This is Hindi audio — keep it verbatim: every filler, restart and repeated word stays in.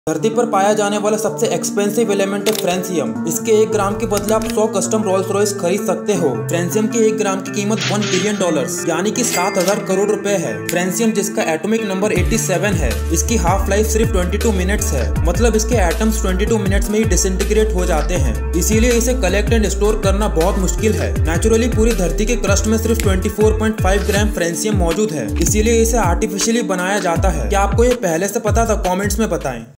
धरती पर पाया जाने वाला सबसे एक्सपेंसिव एलिमेंट है फ्रेंसियम। इसके एक ग्राम के बदले आप सौ कस्टम रोल्स रॉयस खरीद सकते हो। फ्रेंसियम के एक ग्राम की कीमत वन बिलियन डॉलर्स यानी कि सात हजार करोड़ रुपए है। फ्रेंसियम जिसका एटॉमिक नंबर सत्तासी है, इसकी हाफ लाइफ सिर्फ बाईस मिनट्स है। मतलब इसके एटम्स बाईस मिनट्स में ही डिसइंटीग्रेट हो जाते हैं। इसीलिए इसे कलेक्ट एंड स्टोर करना बहुत मुश्किल है। नेचुरली पूरी धरती के क्रस्ट में सिर्फ चौबीस पॉइंट पाँच ग्राम फ्रेंसियम मौजूद है, इसीलिए इसे आर्टिफिशियली बनाया जाता है। क्या आपको ये पहले से पता था? कॉमेंट्स में बताएं।